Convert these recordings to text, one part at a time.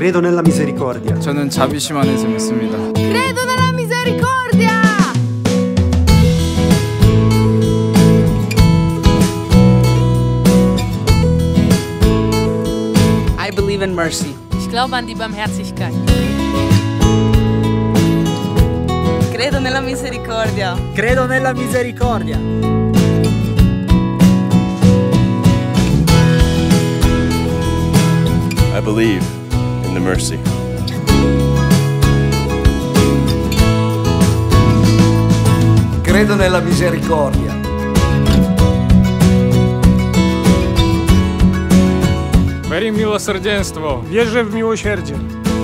Credo nella misericordia. 저는 자비심 안에서 믿습니다. Credo nella misericordia. I believe in mercy. Ich glaube an die Barmherzigkeit. Credo nella misericordia. Credo nella misericordia. I believe in the mercy. Credo nella misericordia. Верим в милосерденство. Wierzę w miłosierdzie.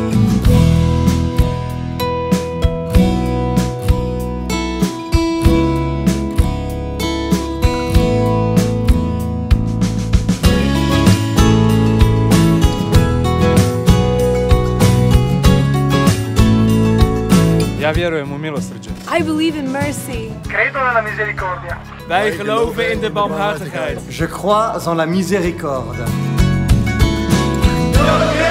Ja vjerujem u milosrđe. I believe in mercy. Credo nella misericordia. Wij geloven in de barmhartigheid. Je crois en la miséricorde. Io